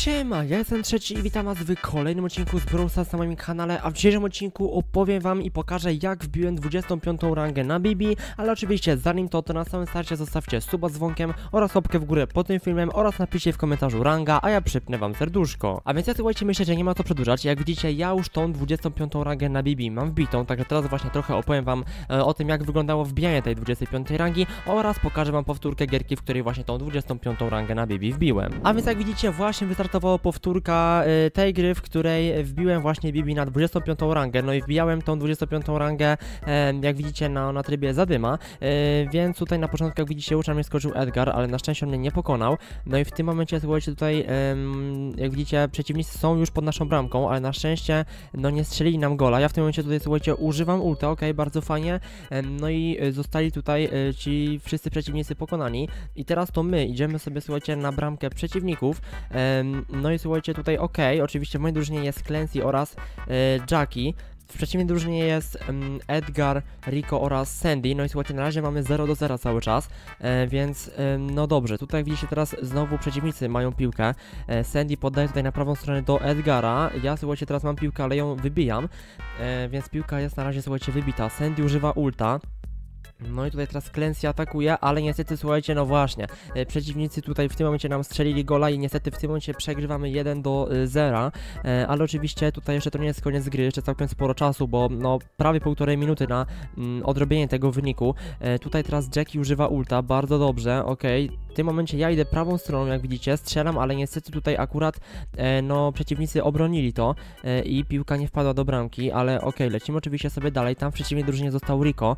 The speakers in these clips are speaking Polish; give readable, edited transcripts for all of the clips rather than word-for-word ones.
Siema, ja jestem Trzeci i witam was w kolejnym odcinku z Brawl Stars na moim kanale, a w dzisiejszym odcinku opowiem wam i pokażę, jak wbiłem 25. rangę na Bibi, ale oczywiście zanim to na samym starcie zostawcie suba z dzwonkiem oraz łapkę w górę pod tym filmem oraz napiszcie w komentarzu ranga, a ja przypnę wam serduszko. A więc ja słuchajcie, myślę, że nie ma co przedłużać. Jak widzicie, ja już tą 25. rangę na Bibi mam wbitą, także teraz właśnie trochę opowiem wam o tym, jak wyglądało wbijanie tej 25. rangi oraz pokażę wam powtórkę gierki, w której właśnie tą 25. rangę na Bibi wbiłem. A więc jak widzicie, właśnie wystartowała powtórka tej gry, w której wbiłem właśnie Bibi na 25. rangę. No i wbijałem tą 25. rangę, jak widzicie, na trybie zadyma, więc tutaj na początku, jak widzicie, już na mnie skoczył Edgar, ale na szczęście on mnie nie pokonał. No i w tym momencie, słuchajcie, tutaj, jak widzicie, przeciwnicy są już pod naszą bramką, ale na szczęście, no nie strzelili nam gola. Ja w tym momencie tutaj, słuchajcie, używam ulta, ok, bardzo fajnie, no i zostali tutaj ci wszyscy przeciwnicy pokonani. I teraz to my idziemy sobie, słuchajcie, na bramkę przeciwników. No i słuchajcie, tutaj ok, oczywiście w mojej drużynie jest Clancy oraz Jackie. W przeciwnej drużynie jest Edgar, Rico oraz Sandy. No i słuchajcie, na razie mamy 0-0 cały czas, więc no dobrze. Tutaj jak widzicie, teraz znowu przeciwnicy mają piłkę. Sandy poddaje tutaj na prawą stronę do Edgara. Ja, słuchajcie, teraz mam piłkę, ale ją wybijam, więc piłka jest na razie, słuchajcie, wybita. Sandy używa ulta. No i tutaj teraz Clancy atakuje, ale niestety, słuchajcie, no właśnie, przeciwnicy tutaj w tym momencie nam strzelili gola i niestety w tym momencie przegrywamy 1-0, ale oczywiście tutaj jeszcze to nie jest koniec gry, jeszcze całkiem sporo czasu, bo no prawie półtorej minuty na odrobienie tego wyniku. Tutaj teraz Jackie używa ulta, bardzo dobrze, ok. W tym momencie ja idę prawą stroną, jak widzicie, strzelam, ale niestety tutaj akurat no przeciwnicy obronili to i piłka nie wpadła do bramki, ale ok, lecimy oczywiście sobie dalej. Tam w przeciwnej drużynie został Rico.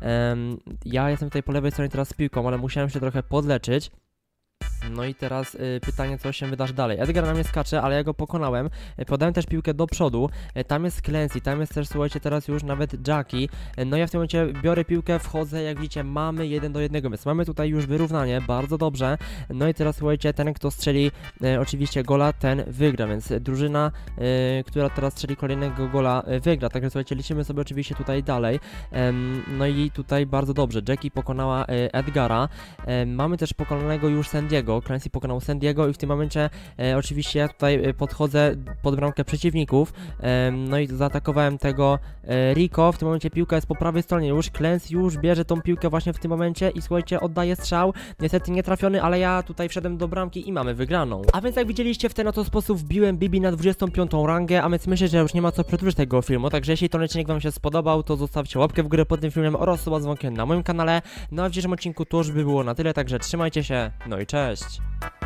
Ja jestem tutaj po lewej stronie teraz z piłką, ale musiałem się trochę podleczyć. No i teraz pytanie, co się wydarzy dalej. Edgar na mnie skacze, ale ja go pokonałem. Podałem też piłkę do przodu. Tam jest Clancy, tam jest też, słuchajcie, teraz już nawet Jackie. No ja w tym momencie biorę piłkę, wchodzę, jak widzicie, mamy 1-1, więc mamy tutaj już wyrównanie, bardzo dobrze. No i teraz, słuchajcie, ten, kto strzeli oczywiście gola, ten wygra, więc drużyna, która teraz strzeli kolejnego gola, wygra. Także, słuchajcie, lecimy sobie oczywiście tutaj dalej. No i tutaj bardzo dobrze, Jackie pokonała Edgara. Mamy też pokonanego już Sandy'ego. Clancy pokonał Sandy'ego i w tym momencie oczywiście ja tutaj podchodzę pod bramkę przeciwników, no i zaatakowałem tego Rico. W tym momencie piłka jest po prawej stronie już, Clancy już bierze tą piłkę właśnie w tym momencie i słuchajcie, oddaje strzał, niestety nie trafiony, ale ja tutaj wszedłem do bramki i mamy wygraną. A więc jak widzieliście, w ten oto sposób wbiłem Bibi na 25. rangę, a więc myślę, że już nie ma co przedłużyć tego filmu, także jeśli ten odcinek wam się spodobał, to zostawcie łapkę w górę pod tym filmem oraz suba z dzwonkiem na moim kanale. No a w dzisiejszym odcinku to już by było na tyle, także trzymajcie się, no i cześć!